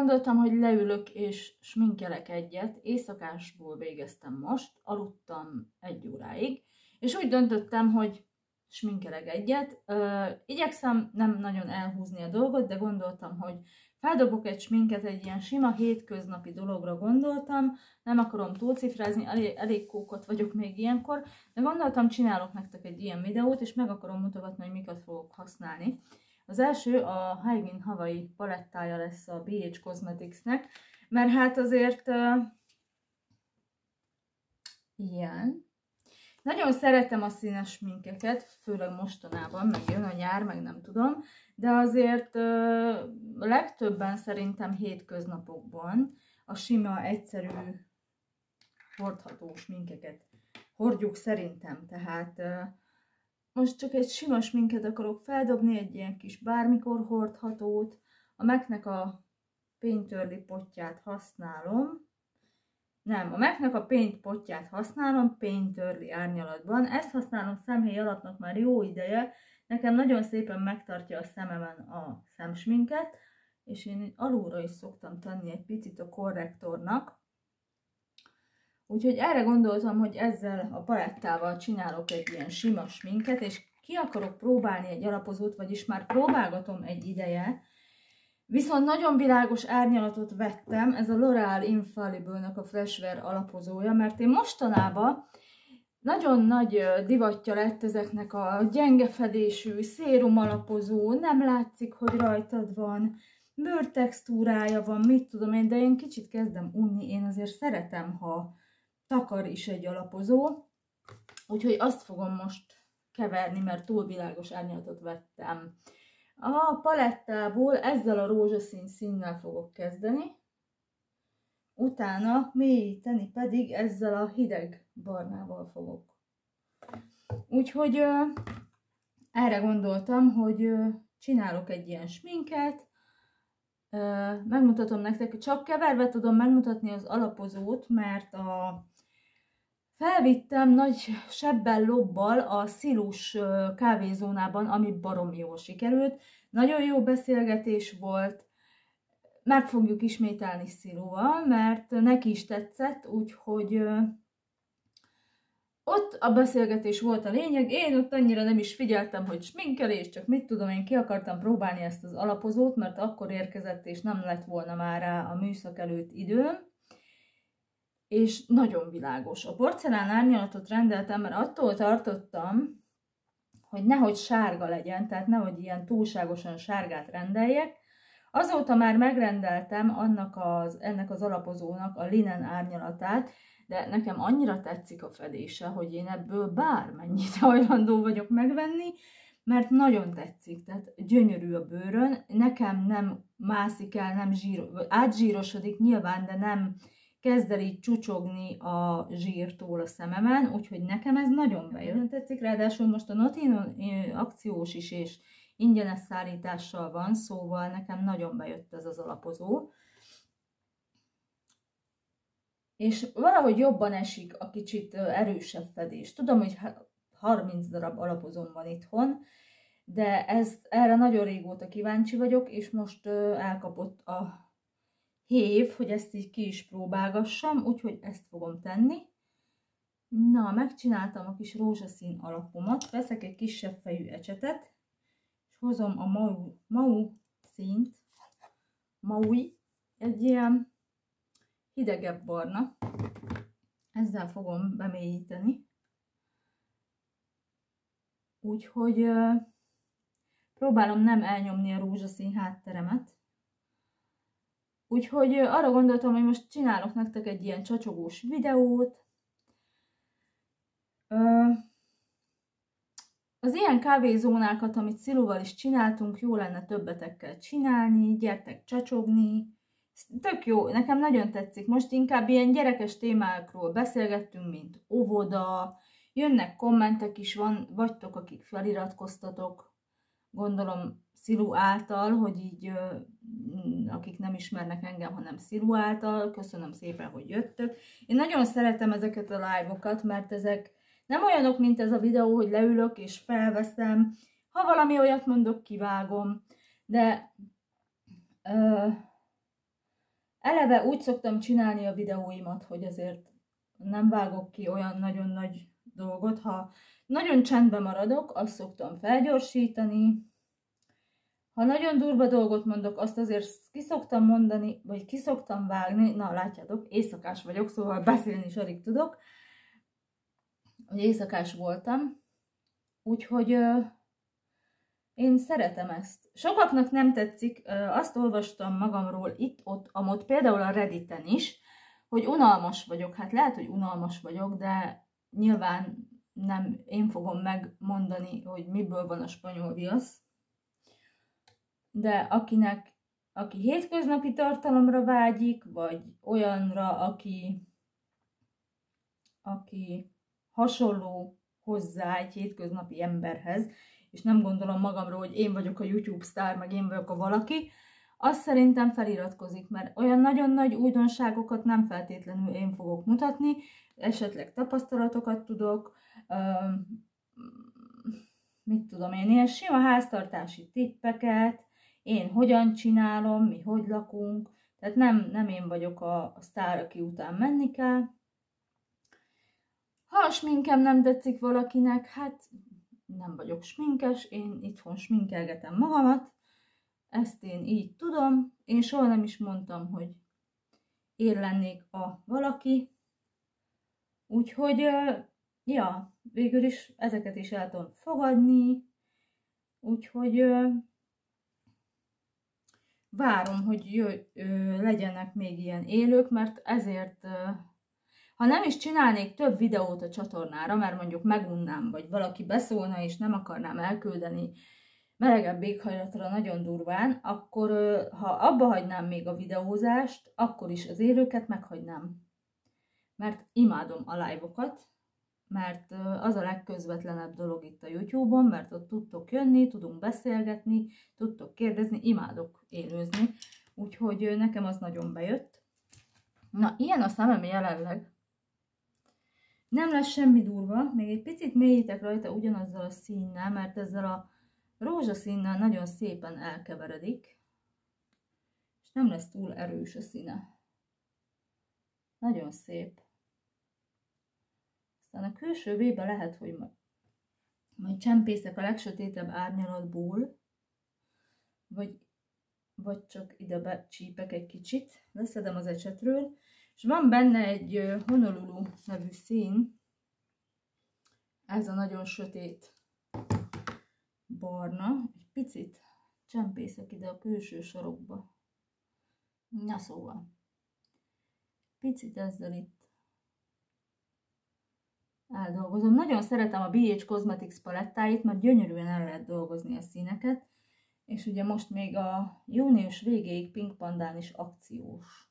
gondoltam, hogy leülök és sminkelek egyet. Éjszakásból végeztem most, aludtam 1 óráig, és úgy döntöttem, hogy sminkelek egyet. Igyekszem nem nagyon elhúzni a dolgot, de gondoltam, hogy feldobok egy sminket, egy ilyen sima hétköznapi dologra gondoltam, nem akarom túlcifrázni, elég kókot vagyok még ilyenkor, de gondoltam, csinálok nektek egy ilyen videót, és meg akarom mutogatni, hogy miket fogok használni. Az első a Hygiene Hawaii palettája lesz a BH Cosmeticsnek, mert hát azért ilyen. Nagyon szeretem a színes sminkeket, főleg mostanában, meg jön a nyár, meg nem tudom, de azért legtöbben szerintem hétköznapokban a sima, egyszerű, hordható sminkeket hordjuk szerintem, tehát most csak egy sima sminket akarok feldobni, egy ilyen kis bármikor hordhatót. A MAC-nek a Painterly potját használom. Nem, a MAC-nek a Paint potját használom Painterly árnyalatban. Ezt használom szemhéj alapnak már jó ideje. Nekem nagyon szépen megtartja a szememen a szemsminket, és én alulra is szoktam tenni egy picit a korrektornak. Úgyhogy erre gondoltam, hogy ezzel a palettával csinálok egy ilyen sima sminket, és ki akarok próbálni egy alapozót, vagyis már próbálgatom egy ideje. Viszont nagyon világos árnyalatot vettem, ez a L'Oréal Infallible-nak a Flashwear alapozója, mert én mostanában nagyon nagy divatja lett ezeknek a gyenge fedésű, szérum alapozó, nem látszik, hogy rajtad van, bőrtextúrája van, mit tudom én, de én kicsit kezdem unni, én azért szeretem, ha takar is egy alapozó, úgyhogy azt fogom most keverni, mert túl világos árnyalatot vettem. A palettából ezzel a rózsaszín színnel fogok kezdeni, utána mélyíteni pedig ezzel a hideg barnával fogok. Úgyhogy erre gondoltam, hogy csinálok egy ilyen sminket, megmutatom nektek, csak keverve tudom megmutatni az alapozót, mert felvittem nagy sebbel lobbal a Szilus kávézónában, ami baromi jól sikerült. Nagyon jó beszélgetés volt, meg fogjuk ismételni Sziluval, mert neki is tetszett, úgyhogy ott a beszélgetés volt a lényeg. Én ott annyira nem is figyeltem, hogy sminkelés, csak mit tudom, én ki akartam próbálni ezt az alapozót, mert akkor érkezett, és nem lett volna már rá a műszak előtt időm. És nagyon világos. A porcelán árnyalatot rendeltem, mert attól tartottam, hogy nehogy sárga legyen, tehát nehogy ilyen túlságosan sárgát rendeljek. Azóta már megrendeltem ennek az alapozónak a linen árnyalatát, de nekem annyira tetszik a fedése, hogy én ebből bármennyit hajlandó vagyok megvenni, mert nagyon tetszik, tehát gyönyörű a bőrön, nekem nem mászik el, nem átzsírosodik nyilván, de nem kezd el így csucsogni a zsírtól a szememen, úgyhogy nekem ez nagyon bejön. Tetszik, ráadásul most a Notino akciós is, és ingyenes szállítással van, szóval nekem nagyon bejött ez az alapozó. És valahogy jobban esik a kicsit erősebb fedés. Tudom, hogy 30 darab alapozóm van itthon, de erre nagyon régóta kíváncsi vagyok, és most elkapott a hév, hogy ezt így ki is próbálgassam, úgyhogy ezt fogom tenni. Na, megcsináltam a kis rózsaszín alapomat, veszek egy kisebb fejű ecsetet, és hozom a Mau színt, Maui, egy ilyen hidegebb barna. Ezzel fogom bemélyíteni. Úgyhogy próbálom nem elnyomni a rózsaszín hátteremet. Úgyhogy arra gondoltam, hogy most csinálok nektek egy ilyen csacsogós videót. Az ilyen kávézónákat, amit Sziluval is csináltunk, jó lenne többetekkel csinálni, gyertek csacsogni. Tök jó, nekem nagyon tetszik. Most inkább ilyen gyerekes témákról beszélgettünk, mint óvoda, jönnek kommentek is, vagytok, akik feliratkoztatok, gondolom Szilu által, hogy így akik nem ismernek engem, hanem Szilu által, köszönöm szépen, hogy jöttök. Én nagyon szeretem ezeket a live-okat, mert ezek nem olyanok, mint ez a videó, hogy leülök és felveszem, ha valami olyat mondok, kivágom, de Eleve úgy szoktam csinálni a videóimat, hogy azért nem vágok ki olyan nagyon nagy dolgot. Ha nagyon csendben maradok, azt szoktam felgyorsítani. Ha nagyon durva dolgot mondok, azt azért ki szoktam mondani, vagy ki szoktam vágni. Na, látjátok, éjszakás vagyok, szóval beszélni is alig tudok. Hogy éjszakás voltam. Úgyhogy én szeretem ezt. Sokaknak nem tetszik, azt olvastam magamról itt-ott, amott, például a Redditen is, hogy unalmas vagyok. Hát lehet, hogy unalmas vagyok, de nyilván nem én fogom megmondani, hogy miből van a spanyol viasz. De aki hétköznapi tartalomra vágyik, vagy olyanra, aki hasonló hozzá egy hétköznapi emberhez, és nem gondolom magamról, hogy én vagyok a YouTube sztár, meg én vagyok a valaki, az szerintem feliratkozik, mert olyan nagyon nagy újdonságokat nem feltétlenül én fogok mutatni, esetleg tapasztalatokat tudok, mit tudom én, ilyen sima háztartási tippeket, én hogyan csinálom, mi hogy lakunk, tehát nem én vagyok a sztár, aki után menni kell. Ha a sminkem nem tetszik valakinek, hát nem vagyok sminkes, én itthon sminkelgetem magamat, ezt én így tudom, én soha nem is mondtam, hogy én lennék a valaki, úgyhogy, ja, végül is ezeket is el tudom fogadni, úgyhogy várom, hogy legyenek még ilyen élők, mert ezért, ha nem is csinálnék több videót a csatornára, mert mondjuk megunnám, vagy valaki beszólna és nem akarnám elküldeni melegebb éghajlatra nagyon durván, akkor ha abba hagynám még a videózást, akkor is az élőket meghagynám. Mert imádom a live-okat, mert az a legközvetlenebb dolog itt a YouTube-on, mert ott tudtok jönni, tudunk beszélgetni, tudtok kérdezni, imádok élőzni, úgyhogy nekem az nagyon bejött. Na, ilyen a szemem jelenleg. Nem lesz semmi durva, még egy picit mélyítek rajta ugyanazzal a színnel, mert ezzel a rózsaszínnel nagyon szépen elkeveredik, és nem lesz túl erős a színe. Nagyon szép. Aztán a külső vébe lehet, hogy majd csempészek a legsötétebb árnyalatból, vagy csak ide becsípek egy kicsit, leszedem az ecsetről, és van benne egy Honolulu nevű szín, ez a nagyon sötét barna, egy picit csempészek ide a külső sarokba. Na szóval, picit ezzel itt eldolgozom. Nagyon szeretem a BH Cosmetics palettáit, mert gyönyörűen el lehet dolgozni a színeket, és ugye most még a június végéig Pink Pandán is akciós.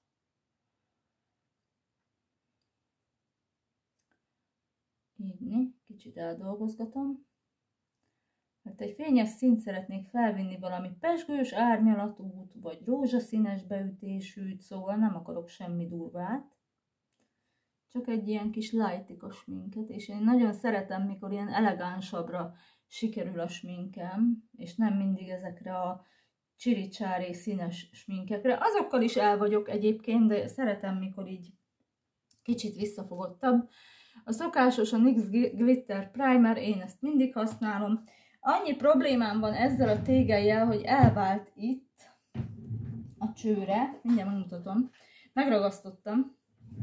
Így, kicsit eldolgozgatom. Mert egy fényes színt szeretnék felvinni, valami pezsgős árnyalatút, vagy rózsaszínes beütésűt, szóval nem akarok semmi durvát. Csak egy ilyen kis lightika sminket, és én nagyon szeretem, mikor ilyen elegánsabbra sikerül a sminkem, és nem mindig ezekre a csiricsári színes sminkekre. Azokkal is el vagyok egyébként, de szeretem, mikor így kicsit visszafogottabb. A szokásos, a NYX Glitter Primer, én ezt mindig használom. Annyi problémám van ezzel a tégelyel, hogy elvált itt a csőre, mindjárt megmutatom, megragasztottam.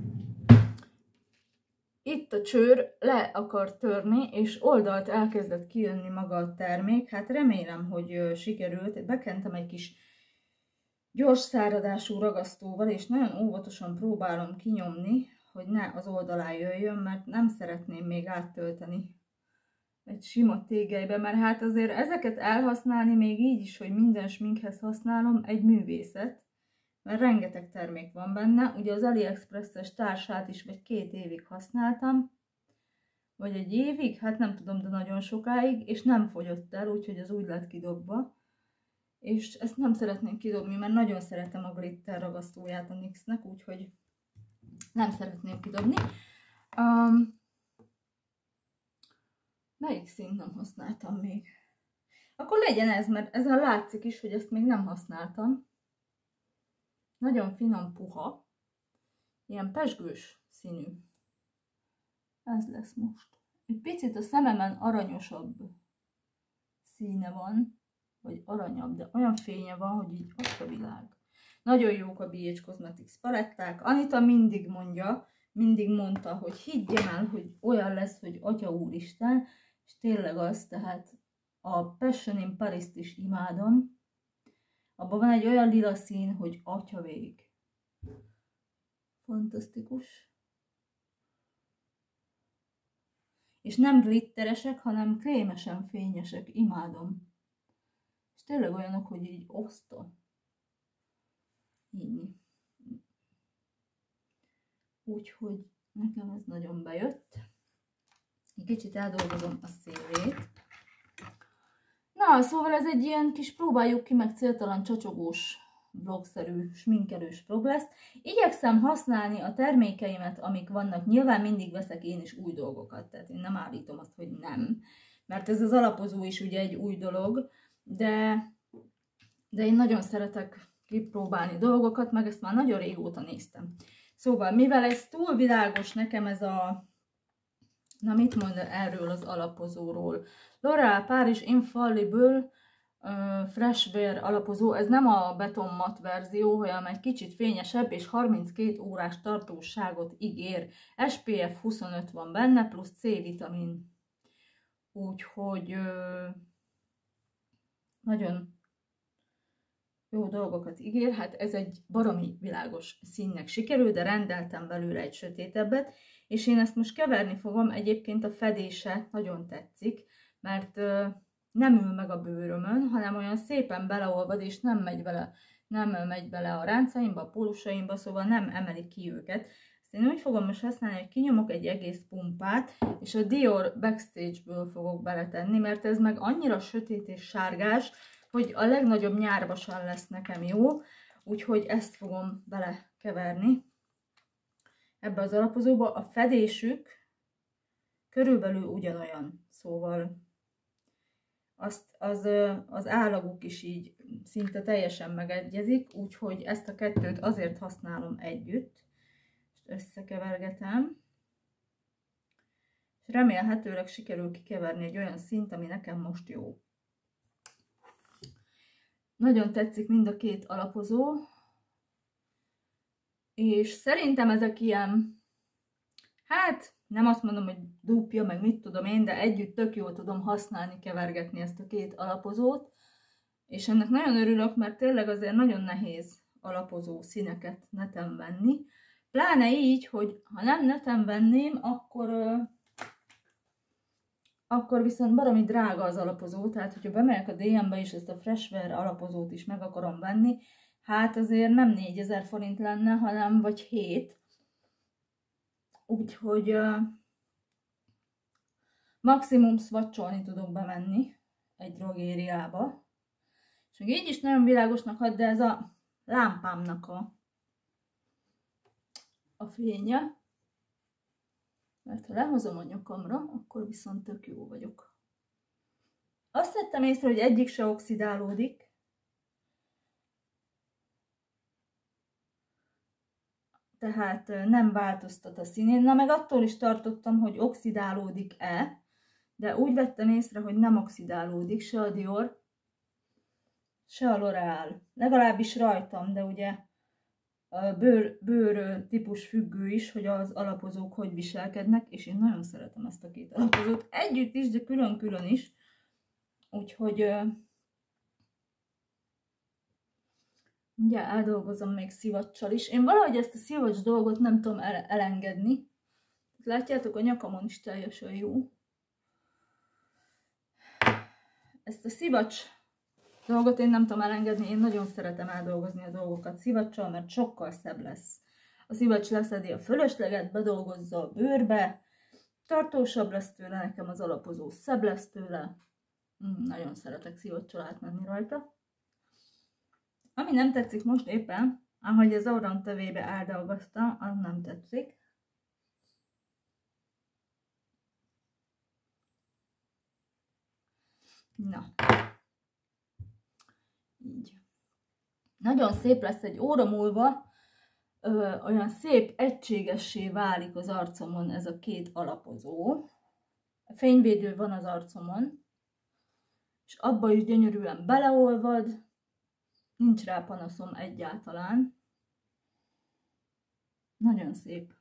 Itt a csőr le akar törni, és oldalt elkezdett kijönni maga a termék. Hát remélem, hogy sikerült. Bekentem egy kis gyors száradású ragasztóval, és nagyon óvatosan próbálom kinyomni, hogy ne az oldalán jöjjön, mert nem szeretném még áttölteni egy sima tégelybe, mert hát azért ezeket elhasználni még így is, hogy minden sminkhez használom, egy művészet, mert rengeteg termék van benne. Ugye az AliExpress-es társát is vagy 2 évig használtam, vagy 1 évig, hát nem tudom, de nagyon sokáig, és nem fogyott el, úgyhogy az úgy lett kidobva. És ezt nem szeretném kidobni, mert nagyon szeretem a glitter ragasztóját a NYX-nek, úgyhogy nem szeretném kidobni. Melyik színt nem használtam még? Akkor legyen ez, mert ezen látszik is, hogy ezt még nem használtam. nagyon finom puha, ilyen pezsgős színű. Ez lesz most. Egy picit a szememen aranyosabb színe van, vagy aranyabb, de olyan fénye van, hogy így azt a világ. Nagyon jók a BH Cosmetics paletták. Anita mindig mondta, hogy higgyem el, hogy olyan lesz, hogy Atya Úristen, és tényleg az, tehát a Passion in Paris-t is imádom. Abban van egy olyan lila szín, hogy atyavég. Fantasztikus. És nem glitteresek, hanem krémesen fényesek. Imádom. És tényleg olyanok, hogy így oszta. Így. Úgyhogy nekem ez nagyon bejött. Egy kicsit eldolgozom a szélét. Na, szóval ez egy ilyen kis próbáljuk ki, meg céltalan csacsogós, vlogszerű, sminkelős vlog lesz. Igyekszem használni a termékeimet, amik vannak. Nyilván mindig veszek én is új dolgokat, tehát én nem állítom azt, hogy nem. Mert ez az alapozó is ugye egy új dolog, de én nagyon szeretek kipróbálni dolgokat, meg ezt már nagyon régóta néztem. Szóval, mivel ez túl világos nekem ez a... Na, mit mond erről az alapozóról? L'Oréal Paris Infallible Fresh Wear alapozó. Ez nem a beton matt verzió, hanem egy kicsit fényesebb, és 32 órás tartóságot ígér. SPF 25 van benne, plusz C-vitamin. Úgyhogy nagyon jó dolgokat ígér. Hát ez egy baromi világos színnek sikerül, de rendeltem belőle egy sötétebbet, és én ezt most keverni fogom. Egyébként a fedése nagyon tetszik, mert nem ül meg a bőrömön, hanem olyan szépen beleolvad, és nem megy bele a ráncaimba, a pólusaimba, szóval nem emeli ki őket. Ezt én úgy fogom most használni, hogy kinyomok egy egész pumpát, és a Dior Backstage-ből fogok beletenni, mert ez meg annyira sötét és sárgás, hogy a legnagyobb nyárvasan lesz nekem jó, úgyhogy ezt fogom belekeverni ebbe az alapozóba. A fedésük körülbelül ugyanolyan, szóval az állaguk is így szinte teljesen megegyezik, úgyhogy ezt a kettőt azért használom együtt, és összekevergetem, és remélhetőleg sikerül kikeverni egy olyan szint, ami nekem most jó. Nagyon tetszik mind a két alapozó, és szerintem ezek ilyen, hát nem azt mondom, hogy dúpja, meg mit tudom én, de együtt tök jól tudom használni, kevergetni ezt a két alapozót, és ennek nagyon örülök, mert tényleg azért nagyon nehéz alapozó színeket neten venni. Pláne így, hogy ha nem neten venném, akkor viszont baromi drága az alapozó, tehát hogyha bemegyek a DM-be és ezt a Fresh Wear alapozót is meg akarom venni, hát azért nem 4000 forint lenne, hanem vagy 7. Úgyhogy maximum swatcholni tudok bemenni egy drogériába. És még így is nagyon világosnak hat, de ez a lámpámnak a fénye. Mert ha lehozom a nyakamra, akkor viszont tök jó vagyok. Azt vettem észre, hogy egyik se oxidálódik. Tehát nem változtat a színén. Na meg attól is tartottam, hogy oxidálódik-e, de úgy vettem észre, hogy nem oxidálódik se a Dior, se a L'Oréal. Legalábbis rajtam, de ugye a bőr típus függő is, hogy az alapozók hogy viselkednek, és én nagyon szeretem ezt a két alapozót. Együtt is, de külön-külön is. Úgyhogy ugye eldolgozom még szivacsal is. Én valahogy ezt a szivacs dolgot nem tudom elengedni. Látjátok, a nyakamon is teljesen jó. Ezt a szivacs dolgot én nem tudom elengedni, én nagyon szeretem eldolgozni a dolgokat szivacsal, mert sokkal szebb lesz. A szivacs leszedi a fölösleget, bedolgozza a bőrbe, tartósabb lesz tőle, nekem az alapozó szebb lesz tőle. Nagyon szeretek szivacsal átmenni rajta. Ami nem tetszik most éppen, ahogy az orrom tövébe eldolgoztam, az nem tetszik. Na. Így. Nagyon szép lesz egy óra múlva, olyan szép egységessé válik az arcomon ez a két alapozó. Fényvédő van az arcomon, és abba is gyönyörűen beleolvad, nincs rá panaszom egyáltalán. Nagyon szép.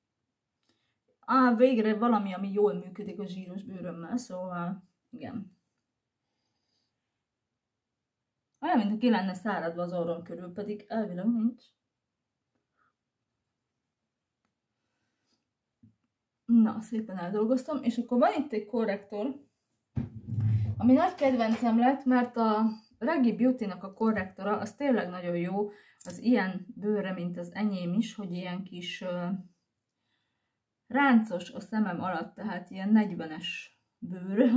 Végre valami, ami jól működik a zsíros bőrömmel, szóval igen. Olyan, mintha ki lenne száradva az orrom körül, pedig elvileg nincs. Na, szépen eldolgoztam, és akkor van itt egy korrektor, ami nagy kedvencem lett, mert a Reggie Beauty-nak a korrektora, az tényleg nagyon jó, az ilyen bőrre, mint az enyém is, hogy ilyen kis ráncos a szemem alatt, tehát ilyen 40-es bőr.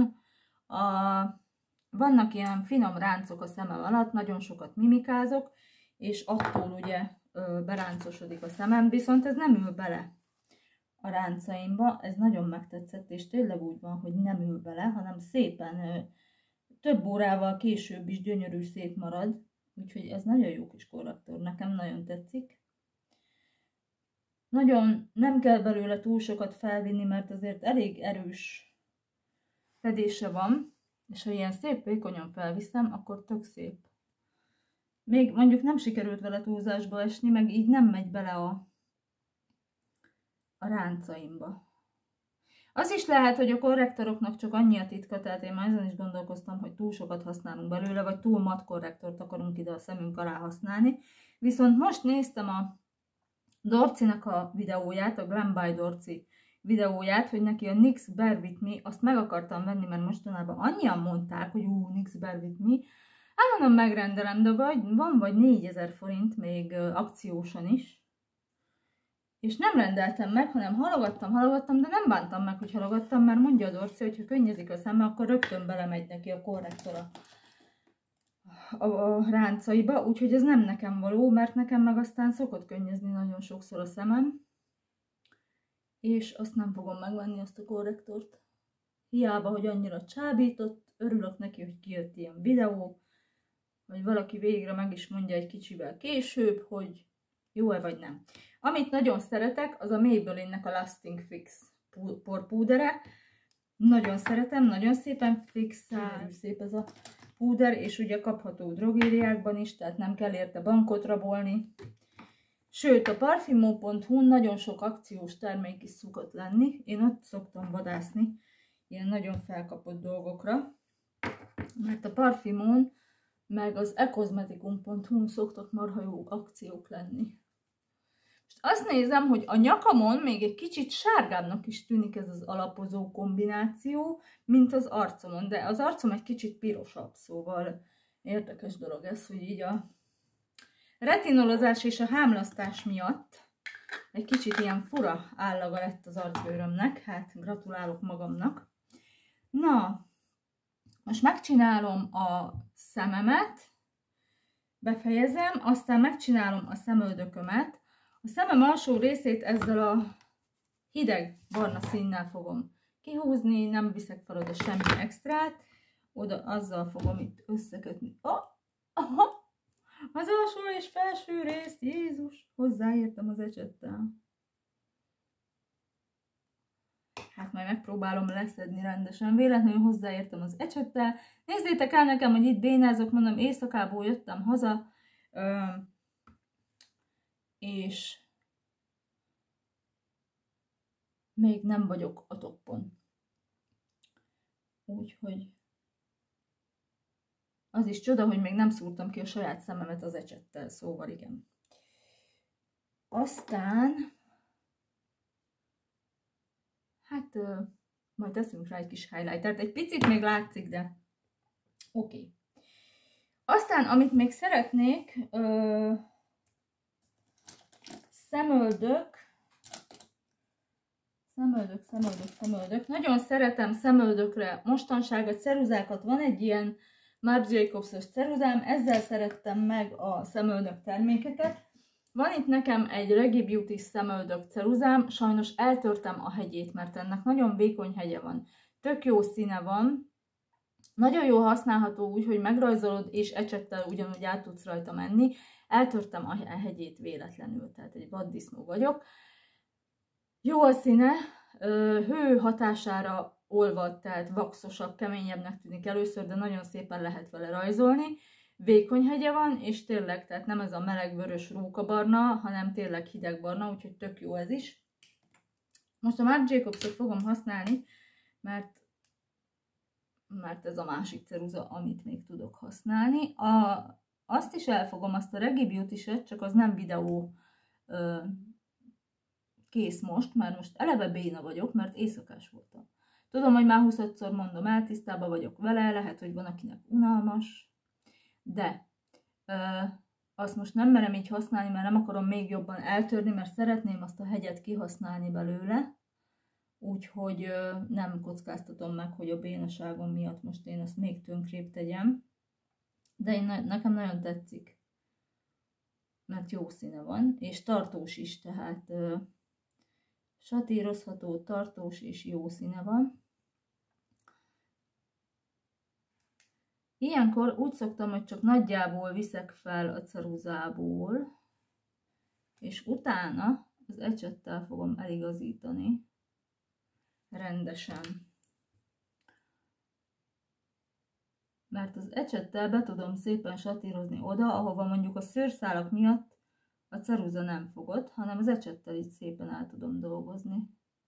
Vannak ilyen finom ráncok a szemem alatt, nagyon sokat mimikázok, és attól ugye beráncosodik a szemem, viszont ez nem ül bele a ráncaimba, ez nagyon megtetszett, és tényleg úgy van, hogy nem ül bele, hanem szépen több órával később is gyönyörű szép marad, úgyhogy ez nagyon jó kis korrektor, nekem nagyon tetszik. Nagyon nem kell belőle túl sokat felvinni, mert azért elég erős fedése van, és ha ilyen szép vékonyan felviszem, akkor tök szép. Még mondjuk nem sikerült vele túlzásba esni, meg így nem megy bele a ráncaimba. Az is lehet, hogy a korrektoroknak csak annyi a titka, tehát én már ezen is gondolkoztam, hogy túl sokat használunk belőle, vagy túl mat korrektort akarunk ide a szemünk alá használni. Viszont most néztem a Dorcinak a videóját, a Glam by Dorci videóját, hogy neki a NYX Bear With Me, azt meg akartam venni, mert mostanában annyian mondták, hogy NYX Bear With Me. Mondom, megrendelem, de van vagy 4000 forint még akciósan is. És nem rendeltem meg, hanem halogattam, de nem bántam meg, hogy halogattam, mert mondja a Dorci, hogy ha könnyezik a szeme, akkor rögtön belemegy neki a korrektora a ráncaiba, úgyhogy ez nem nekem való, mert nekem meg aztán szokott könnyezni nagyon sokszor a szemem, és azt nem fogom megvenni, azt a korrektort. Hiába, hogy annyira csábított, örülök neki, hogy kijött ilyen videó, hogy valaki végre meg is mondja egy kicsivel később, hogy jó-e vagy nem. Amit nagyon szeretek, az a Maybelline-nek a Lasting Fix porpúdere. Nagyon szeretem, nagyon szépen fixál, szép ez a púder, és ugye kapható drogériákban is, tehát nem kell érte bankot rabolni. Sőt, a Parfumó.hu nagyon sok akciós termék is szokott lenni. Én ott szoktam vadászni ilyen nagyon felkapott dolgokra, mert a Parfumón meg az ecosmeticum.hu-n szoktak marha jó akciók lenni. Most azt nézem, hogy a nyakamon még egy kicsit sárgábbnak is tűnik ez az alapozó kombináció, mint az arcomon, de az arcom egy kicsit pirosabb, szóval érdekes dolog ez, hogy így a retinolozás és a hámlasztás miatt egy kicsit ilyen fura állaga lett az arcbőrömnek, hát gratulálok magamnak. Na, most megcsinálom a szememet, befejezem, aztán megcsinálom a szemöldökömet. A szemem alsó részét ezzel a hideg barna színnel fogom kihúzni, nem viszek fel oda semmi extrát, oda azzal fogom itt összekötni. Az alsó és felső részt, Jézus, hozzáértem az ecsettel. Hát majd megpróbálom leszedni rendesen, véletlenül hozzáértem az ecsettel. Nézzétek el nekem, hogy itt bénázok, mondom, éjszakából jöttem haza, és még nem vagyok a toppon. Úgyhogy az is csoda, hogy még nem szúrtam ki a saját szememet az ecsettel, szóval igen. Aztán, hát majd teszünk rá egy kis highlightert, egy picit még látszik, de oké. Aztán, amit még szeretnék, szemöldök. Nagyon szeretem szemöldökre mostanságot, ceruzákat. Van egy ilyen Marc Jacobs-os ceruzám, ezzel szerettem meg a szemöldök termékeket. Van itt nekem egy Reggie Beauty szemöldök ceruzám, sajnos eltörtem a hegyét, mert ennek nagyon vékony hegye van. Tök jó színe van, nagyon jó használható úgy, hogy megrajzolod és ecsettel ugyanúgy át tudsz rajta menni. eltörtem a hegyét véletlenül, tehát egy vaddisznó vagyok. Jó a színe, hő hatására olvad, tehát vaxosabb, keményebbnek tűnik először, de nagyon szépen lehet vele rajzolni. Vékony hegye van, és tényleg, tehát nem ez a meleg-vörös rókabarna, hanem tényleg hidegbarna, úgyhogy tök jó ez is. Most a Marc Jacobsot fogom használni, mert ez a másik ceruza, amit még tudok használni. Azt is elfogom, azt a Reggae Beauty-set, csak az nem videó kész most, mert most eleve béna vagyok, mert éjszakás voltam. Tudom, hogy már 25-szor mondom el, tisztában vagyok vele, lehet, hogy van akinek unalmas, de azt most nem merem így használni, mert nem akarom még jobban eltörni, mert szeretném azt a hegyet kihasználni belőle, úgyhogy nem kockáztatom meg, hogy a bénaságom miatt most én ezt még tönkrébb tegyem, de nekem nagyon tetszik, mert jó színe van, és tartós is, tehát satírozható, tartós és jó színe van. Ilyenkor úgy szoktam, hogy csak nagyjából viszek fel a ceruzából, és utána az ecsettel fogom eligazítani rendesen. Mert az ecsettel be tudom szépen satírozni oda, ahova mondjuk a szőrszálak miatt a ceruza nem fogott, hanem az ecsettel így szépen el tudom dolgozni.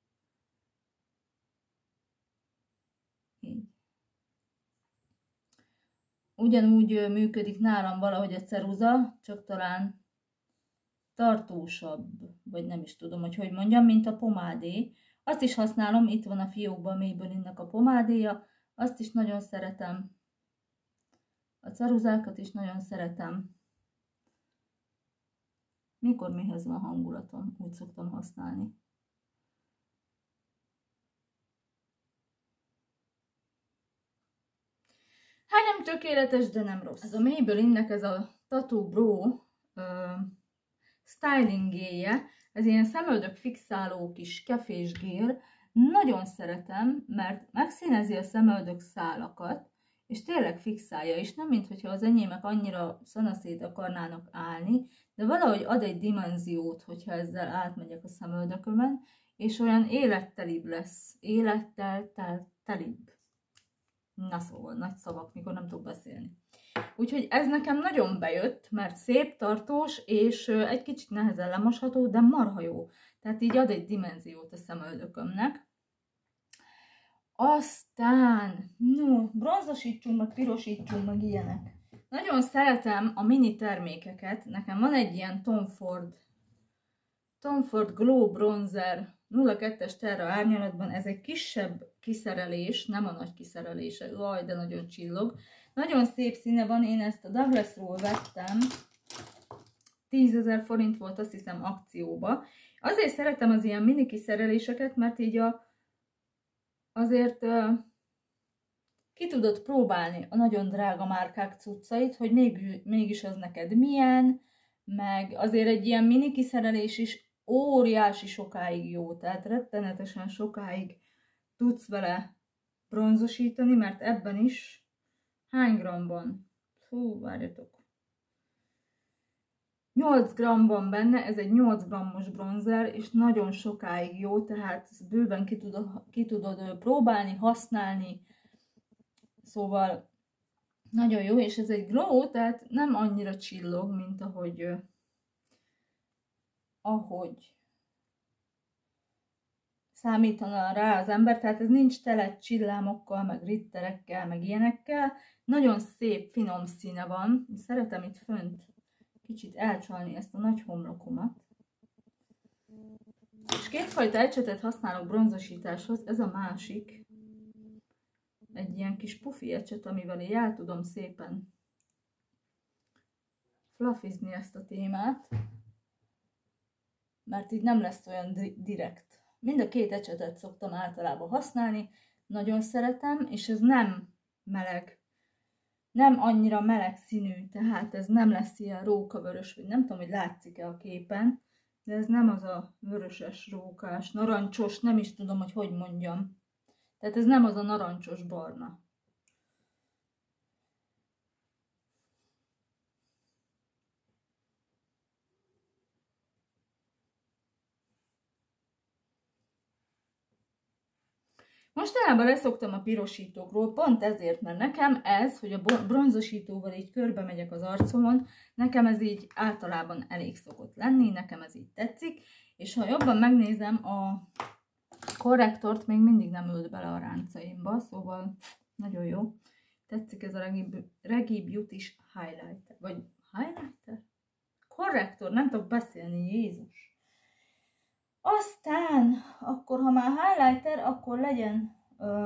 Így. Ugyanúgy működik nálam valahogy a ceruza, csak talán tartósabb, vagy nem is tudom, hogy mondjam, mint a pomádé. Azt is használom, itt van a fiókban a Maybelline-nek a pomádéja, azt is nagyon szeretem. A ceruzákat is nagyon szeretem. Mikor mihez van hangulatom, úgy szoktam használni. Hát nem tökéletes, de nem rossz. Ez a Maybelline-nek ez a Tattoo Bro stylinggéje, ez ilyen szemöldök fixáló kis kefés gél. Nagyon szeretem, mert megszínezi a szemöldök szálakat, és tényleg fixálja is, nem mintha az enyémek annyira szanaszét akarnának állni, de valahogy ad egy dimenziót, hogyha ezzel átmegyek a szemöldökömen, és olyan élettelibb lesz, élettel telibb. Na szóval, nagy szavak, mikor nem tudok beszélni. Úgyhogy ez nekem nagyon bejött, mert szép, tartós, és egy kicsit nehezen lemosható, de marha jó. Tehát így ad egy dimenziót a szemöldökömnek. Aztán, no, bronzosítsunk, meg pirosítsunk, meg ilyenek. Nagyon szeretem a mini termékeket. Nekem van egy ilyen Tom Ford Glow Bronzer 02-es Terra árnyalatban. Ez egy kisebb kiszerelés, nem a nagy kiszerelése. Jaj, de nagyon csillog. Nagyon szép színe van, én ezt a Douglasról vettem. 10 000 forint volt, azt hiszem, akcióba. Azért szeretem az ilyen mini kiszereléseket, mert így azért ki tudod próbálni a nagyon drága márkák cuccait, hogy mégis az neked milyen, meg azért egy ilyen mini kiszerelés is óriási sokáig jó, tehát rettenetesen sokáig tudsz vele bronzosítani, mert ebben is hány gram van? Hú, várjatok. 8 gram van benne, ez egy 8 grammos bronzer, és nagyon sokáig jó, tehát bőven ki tudod próbálni, használni, szóval nagyon jó, és ez egy glow, tehát nem annyira csillog, mint ahogy számítana rá az ember, tehát ez nincs tele csillámokkal, meg ritterekkel, meg ilyenekkel, nagyon szép, finom színe van, szeretem itt fönt kicsit elcsalni ezt a nagy homlokomat. És kétfajta ecsetet használok bronzosításhoz, ez a másik. Egy ilyen kis pufi ecset, amivel én el tudom szépen fluffizni ezt a témát, mert így nem lesz olyan direkt. Mind a két ecsetet szoktam általában használni, nagyon szeretem, és ez nem meleg. Nem annyira meleg színű, tehát ez nem lesz ilyen rókavörös, vagy nem tudom, hogy látszik-e a képen, de ez nem az a vöröses, rókás, narancsos, nem is tudom, hogy mondjam. Tehát ez nem az a narancsos barna. Mostanában leszoktam a pirosítókról, pont ezért, mert nekem ez, hogy a bronzosítóval így körbe megyek az arcomon, nekem ez így általában elég szokott lenni, nekem ez így tetszik, és ha jobban megnézem, a korrektort még mindig nem ült bele a ráncaimba, szóval nagyon jó. Tetszik ez a Regi Beauty-s highlighter, vagy highlighter? Korrektor, nem tudok beszélni, Jézus! Aztán, akkor ha már highlighter, akkor legyen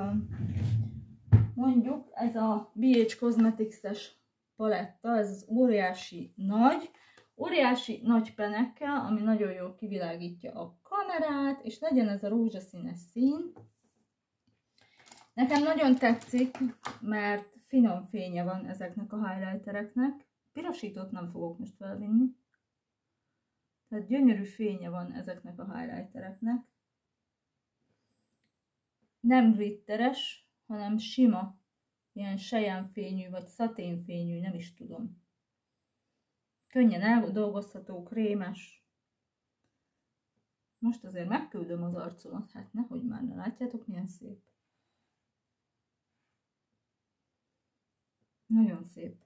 mondjuk ez a BH Cosmetics-es paletta, ez az óriási nagy penekkel, ami nagyon jól kivilágítja a kamerát, és legyen ez a rózsaszínes szín. Nekem nagyon tetszik, mert finom fénye van ezeknek a highlightereknek. Pirosítót nem fogok most felvinni. Tehát gyönyörű fénye van ezeknek a highlightereknek. Nem glitteres, hanem sima, ilyen selyemfényű, vagy szaténfényű, nem is tudom. Könnyen eldolgozható, krémes. Most azért megküldöm az arcomat, hát nehogy már ne látjátok, milyen szép. Nagyon szép.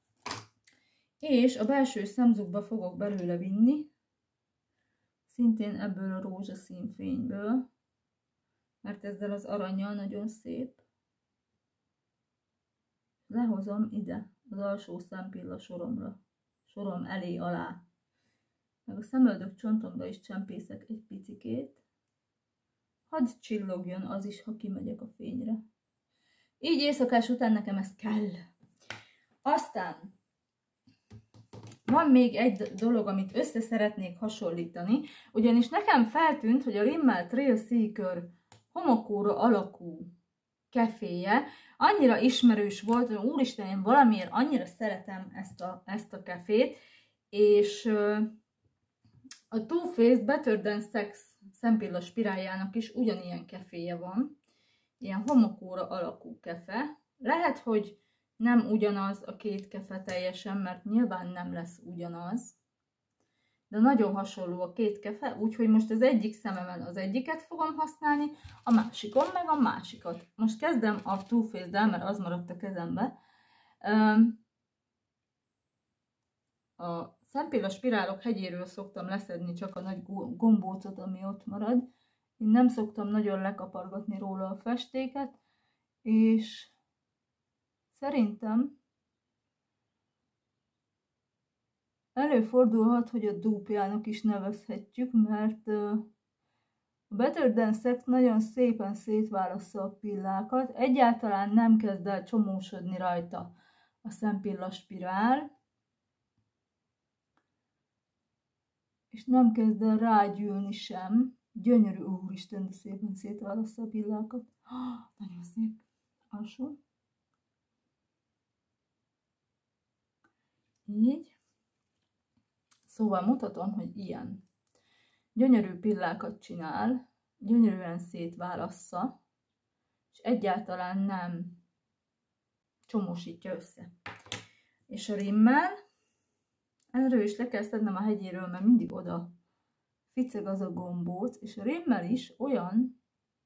És a belső szemzugba fogok belőle vinni, szintén ebből a rózsaszín fényből, mert ezzel az arannyal nagyon szép. Lehozom ide, az alsó szempilla soromra, sorom elé alá. Meg a szemöldök csontomba is csempészek egy picikét. Hadd csillogjon az is, ha kimegyek a fényre. Így éjszakás után nekem ez kell. Aztán van még egy dolog, amit össze szeretnék hasonlítani, ugyanis nekem feltűnt, hogy a Rimmel Thrill Seeker homokóra alakú keféje annyira ismerős volt, hogy úristen, én valamiért annyira szeretem ezt a kefét, és a Too Faced Better Than Sex szempilla spiráljának is ugyanilyen keféje van, ilyen homokóra alakú kefe. Lehet, hogy nem ugyanaz a két kefe teljesen, mert nyilván nem lesz ugyanaz, de nagyon hasonló a két kefe, úgyhogy most az egyik szememen az egyiket fogom használni, a másikon meg a másikat. Most kezdem a Too Faced-del, mert az maradt a kezembe. A szempilla spirálok hegyéről szoktam leszedni csak a nagy gombócot, ami ott marad. Én nem szoktam nagyon lekapargatni róla a festéket, és szerintem előfordulhat, hogy a dúpjának is nevezhetjük, mert a Better Than Sex nagyon szépen szétválassza a pillákat, egyáltalán nem kezd el csomósodni rajta a szempilla spirál, és nem kezd el rágyűlni sem. Gyönyörű, úristen, de szépen szétválassza a pillákat. Nagyon szép. Alsó. Így. Szóval mutatom, hogy ilyen. Gyönyörű pillákat csinál, gyönyörűen szétválassza, és egyáltalán nem csomósítja össze. És a Rimmel, erről is le kell szednem a hegyéről, mert mindig oda ficeg az a gombóc, és a Rimmel is olyan,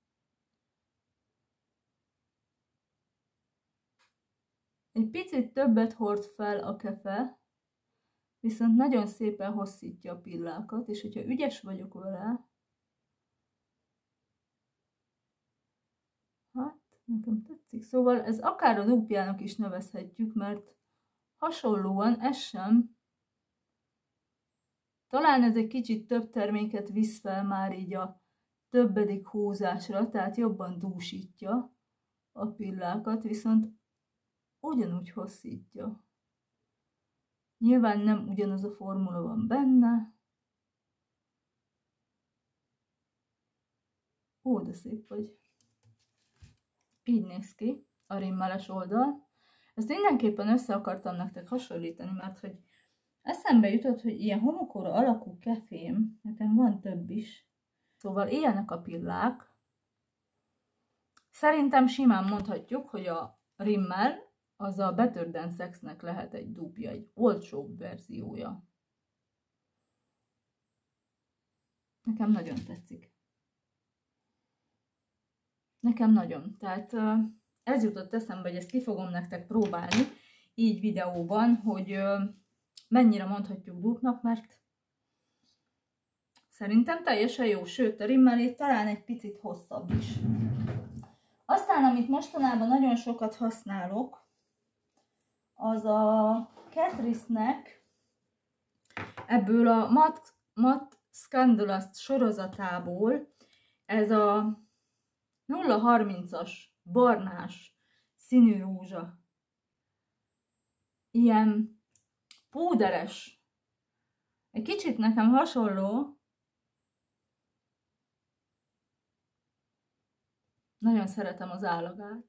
egy picit többet hord fel a kefe, viszont nagyon szépen hosszítja a pillákat, és hogyha ügyes vagyok vele, hát nekem tetszik. Szóval ez akár a dúpjának is nevezhetjük, mert hasonlóan ez sem. Talán ez egy kicsit több terméket visz fel már így a többedik húzásra, tehát jobban dúsítja a pillákat, viszont ugyanúgy hosszítja. Nyilván nem ugyanaz a formula van benne. Ó, de szép vagy. Így néz ki a rimmeles oldal. Ezt mindenképpen össze akartam nektek hasonlítani, mert hogy eszembe jutott, hogy ilyen homokóra alakú kefém, nekem van több is. Szóval ilyenek a pillák. Szerintem simán mondhatjuk, hogy a Rimmel az a Better Than Sexnek lehet egy dúpja, egy olcsóbb verziója. Nekem nagyon tetszik. Nekem nagyon. Tehát ez jutott eszembe, hogy ezt ki fogom nektek próbálni, így videóban, hogy mennyire mondhatjuk dúpnak, mert szerintem teljesen jó, sőt a rimmelét talán egy picit hosszabb is. Aztán, amit mostanában nagyon sokat használok, az a Catrice-nek ebből a Matte Scandalust sorozatából ez a 030-as barnás színű rózsa. Ilyen púderes. Egy kicsit nekem hasonló. Nagyon szeretem az állagát.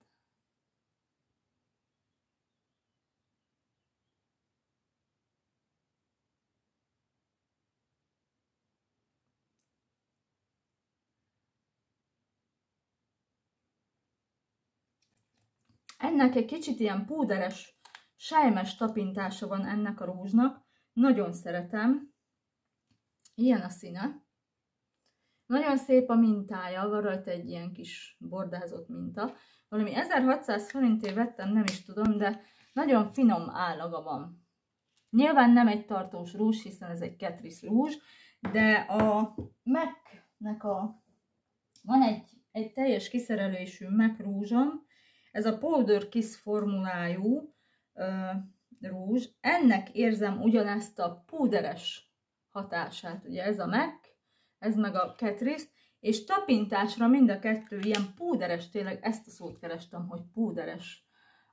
Ennek egy kicsit ilyen púderes, selymes tapintása van ennek a rózsnak. Nagyon szeretem. Ilyen a színe. Nagyon szép a mintája, van rajta egy ilyen kis bordázott minta. Valami 1600 forintért vettem, nem is tudom, de nagyon finom állaga van. Nyilván nem egy tartós rózs, hiszen ez egy Catrice rózs, de a MAC-nek van egy teljes kiszerelésű MAC rózsom, ez a Powder Kiss formulájú rózs. Ennek érzem ugyanezt a púderes hatását, ugye ez a MAC, ez meg a Catrice, és tapintásra mind a kettő ilyen púderes, tényleg ezt a szót kerestem, hogy púderes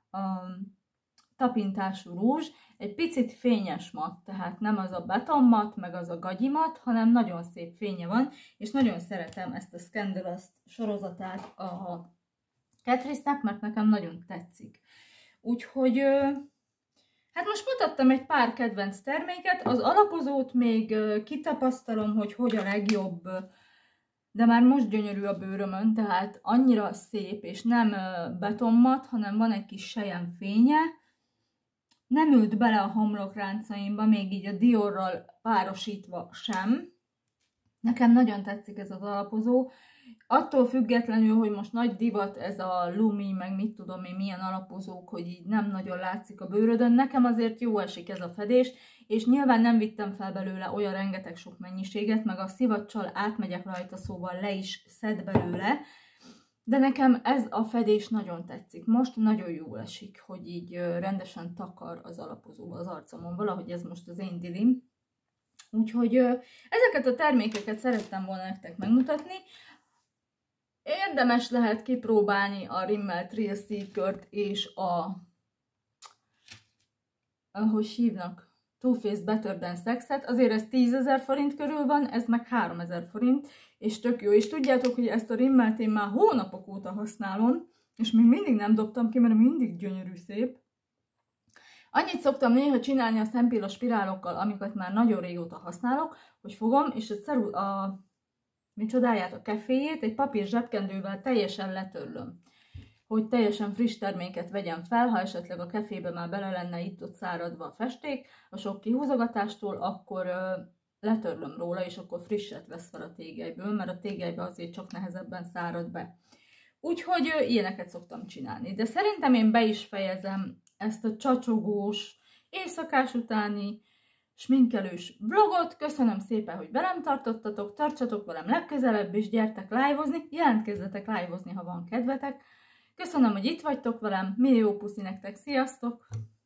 tapintású rózs, egy picit fényes matt, tehát nem az a betonmatt, meg az a gagyimat, hanem nagyon szép fénye van, és nagyon szeretem ezt a Scandalust sorozatát a Catrice-nek, mert nekem nagyon tetszik. Úgyhogy hát most mutattam egy pár kedvenc terméket, az alapozót még kitapasztalom, hogy a legjobb, de már most gyönyörű a bőrömön, tehát annyira szép, és nem betonmat, hanem van egy kis selyem fénye. Nem ült bele a homlokráncaimba, még így a Diorral párosítva sem. Nekem nagyon tetszik ez az alapozó. Attól függetlenül, hogy most nagy divat ez a Lumi, meg mit tudom én, milyen alapozók, hogy így nem nagyon látszik a bőrödön. Nekem azért jó esik ez a fedés, és nyilván nem vittem fel belőle olyan rengeteg sok mennyiséget, meg a szivacsal átmegyek rajta, szóval le is szed belőle. De nekem ez a fedés nagyon tetszik. Most nagyon jól esik, hogy így rendesen takar az alapozó az arcomon. Valahogy ez most az én dilim. Úgyhogy ezeket a termékeket szerettem volna nektek megmutatni. Érdemes lehet kipróbálni a Rimmel Thrill Seekert és ahogy hívnak, Too Faced Better Than Sex-et. Azért ez 10 000 forint körül van, ez meg 3000 forint, és tök jó. És tudjátok, hogy ezt a Rimmelt én már hónapok óta használom, és még mindig nem dobtam ki, mert mindig gyönyörű szép. Annyit szoktam néha csinálni a szempilla spirálokkal, amiket már nagyon régóta használok, hogy fogom, és a keféjét egy papír zsebkendővel teljesen letörlöm. Hogy teljesen friss terméket vegyen fel, ha esetleg a kefébe már bele lenne itt-ott száradva a festék, a sok kihúzogatástól, akkor letörlöm róla, és akkor frisset vesz fel a tégelyből, mert a tégelybe azért csak nehezebben szárad be. Úgyhogy ilyeneket szoktam csinálni. De szerintem én be is fejezem ezt a csacsogós, éjszakás utáni, sminkelős vlogot. Köszönöm szépen, hogy velem tartottatok, tartsatok velem legközelebb, és gyertek live-ozni, jelentkezzetek live-ozni, ha van kedvetek. Köszönöm, hogy itt vagytok velem, millió puszi nektek, sziasztok!